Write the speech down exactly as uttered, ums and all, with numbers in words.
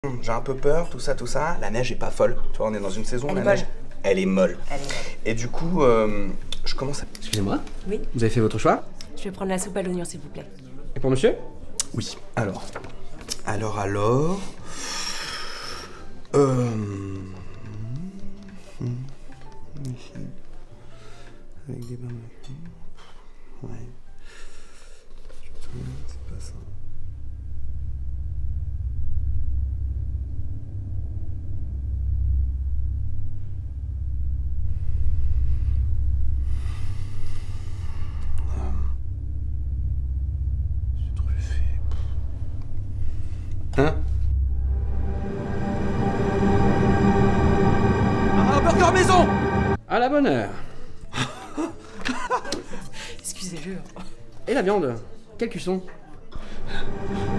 J'ai un peu peur, tout ça, tout ça. La neige est pas folle. Tu vois, on est dans une saison, Elle la est neige, molle. elle est molle. Elle est molle. Et du coup, euh, je commence à... Excusez-moi, Oui, vous avez fait votre choix? je vais prendre la soupe à l'oignon, s'il vous plaît. Et pour monsieur? Oui, alors... Alors, alors... Euh... Ici. Avec des barbecues. Ouais. C'est pas ça. C'est trop fait. Hein? Un burger maison! À la bonne heure. Excusez-le. Et la viande? Quelle cuisson?